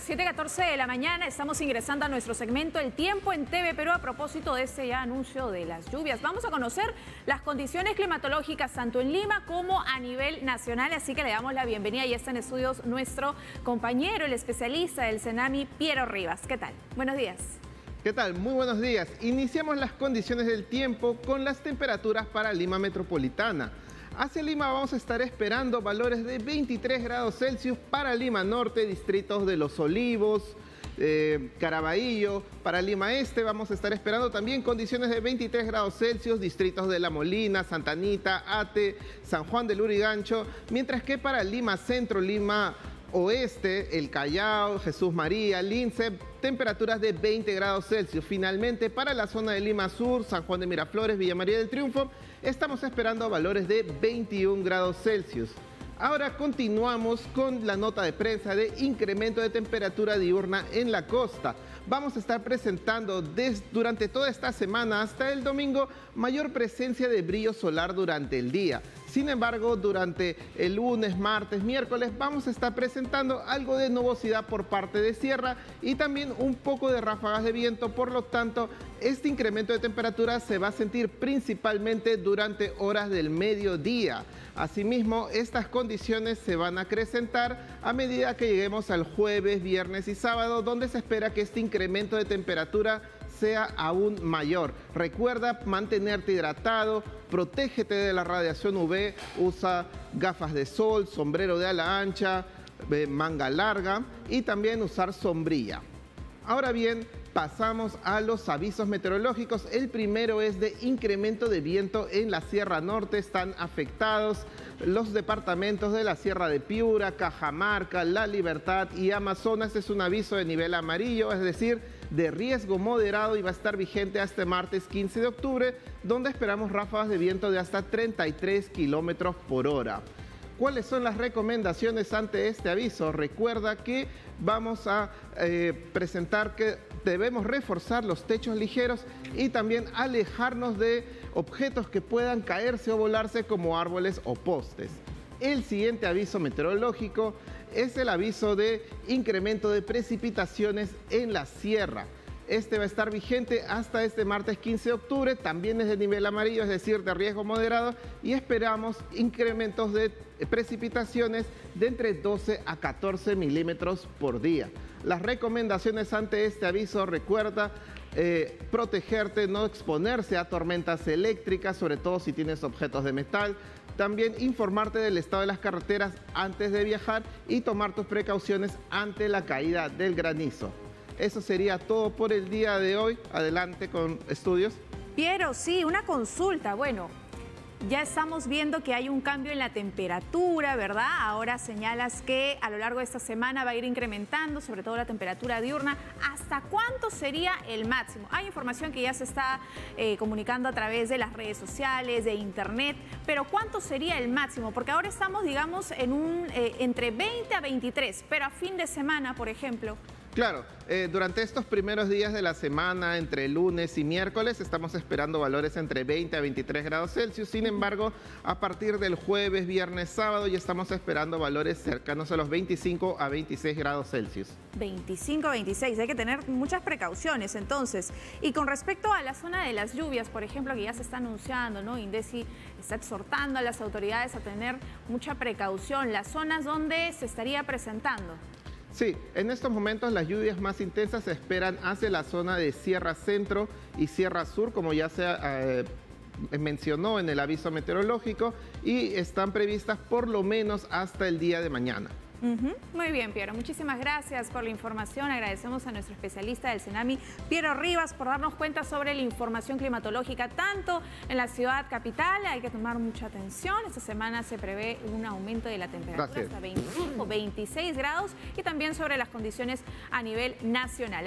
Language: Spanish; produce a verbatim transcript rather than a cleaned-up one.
siete catorce de la mañana, estamos ingresando a nuestro segmento El Tiempo en T V Perú a propósito de ese ya anuncio de las lluvias. Vamos a conocer las condiciones climatológicas tanto en Lima como a nivel nacional, así que le damos la bienvenida. Ya está en estudios nuestro compañero, el especialista del Cenami, Piero Rivas. ¿Qué tal? Buenos días. ¿Qué tal? Muy buenos días. Iniciamos las condiciones del tiempo con las temperaturas para Lima metropolitana. Hacia Lima vamos a estar esperando valores de veintitrés grados Celsius para Lima Norte, distritos de Los Olivos, eh, Caraballo. Para Lima Este vamos a estar esperando también condiciones de veintitrés grados Celsius, distritos de La Molina, Santa Anita, Ate, San Juan del Lurigancho. Mientras que para Lima Centro, Lima Oeste, El Callao, Jesús María, Lince, temperaturas de veinte grados Celsius. Finalmente, para la zona de Lima Sur, San Juan de Miraflores, Villa María del Triunfo, estamos esperando valores de veintiún grados Celsius. Ahora continuamos con la nota de prensa de incremento de temperatura diurna en la costa. Vamos a estar presentando desde, durante toda esta semana hasta el domingo mayor presencia de brillo solar durante el día. Sin embargo, durante el lunes, martes, miércoles vamos a estar presentando algo de nubosidad por parte de sierra y también un poco de ráfagas de viento. Por lo tanto, este incremento de temperatura se va a sentir principalmente durante horas del mediodía. Asimismo, estas condiciones se van a acrecentar a medida que lleguemos al jueves, viernes y sábado, donde se espera que este incremento de temperatura sea aún mayor. Recuerda mantenerte hidratado, protégete de la radiación U V, usa gafas de sol, sombrero de ala ancha, manga larga y también usar sombrilla. Ahora bien, pasamos a los avisos meteorológicos. El primero es de incremento de viento en la Sierra Norte. Están afectados los departamentos de la Sierra de Piura, Cajamarca, La Libertad y Amazonas. Este es un aviso de nivel amarillo, es decir, de riesgo moderado, y va a estar vigente hasta martes quince de octubre, donde esperamos ráfagas de viento de hasta treinta y tres kilómetros por hora. ¿Cuáles son las recomendaciones ante este aviso? Recuerda que vamos a eh, presentar que debemos reforzar los techos ligeros y también alejarnos de objetos que puedan caerse o volarse como árboles o postes. El siguiente aviso meteorológico es el aviso de incremento de precipitaciones en la sierra. Este va a estar vigente hasta este martes quince de octubre, también es de nivel amarillo, es decir, de riesgo moderado, y esperamos incrementos de precipitaciones de entre doce a catorce milímetros por día. Las recomendaciones ante este aviso: recuerda eh, protegerte, no exponerse a tormentas eléctricas, sobre todo si tienes objetos de metal. También informarte del estado de las carreteras antes de viajar y tomar tus precauciones ante la caída del granizo. Eso sería todo por el día de hoy. Adelante con estudios. Piero, sí, una consulta. Bueno, ya estamos viendo que hay un cambio en la temperatura, ¿verdad? Ahora señalas que a lo largo de esta semana va a ir incrementando, sobre todo la temperatura diurna. ¿Hasta cuánto sería el máximo? Hay información que ya se está eh, comunicando a través de las redes sociales, de internet, pero ¿cuánto sería el máximo? Porque ahora estamos, digamos, en un eh, entre veinte a veintitrés, pero a fin de semana, por ejemplo. Claro, eh, durante estos primeros días de la semana, entre lunes y miércoles, estamos esperando valores entre veinte a veintitrés grados Celsius. Sin embargo, a partir del jueves, viernes, sábado, ya estamos esperando valores cercanos a los veinticinco a veintiséis grados Celsius. veinticinco a veintiséis, hay que tener muchas precauciones entonces. Y con respecto a la zona de las lluvias, por ejemplo, que ya se está anunciando, ¿no? INDECI está exhortando a las autoridades a tener mucha precaución. Las zonas donde se estaría presentando. Sí, en estos momentos las lluvias más intensas se esperan hacia la zona de Sierra Centro y Sierra Sur, como ya se eh, mencionó en el aviso meteorológico, y están previstas por lo menos hasta el día de mañana. Uh-huh. Muy bien, Piero. Muchísimas gracias por la información. Agradecemos a nuestro especialista del Cenami, Piero Rivas, por darnos cuenta sobre la información climatológica, tanto en la ciudad capital. Hay que tomar mucha atención. Esta semana se prevé un aumento de la temperatura hasta veinticinco, veintiséis grados, y también sobre las condiciones a nivel nacional.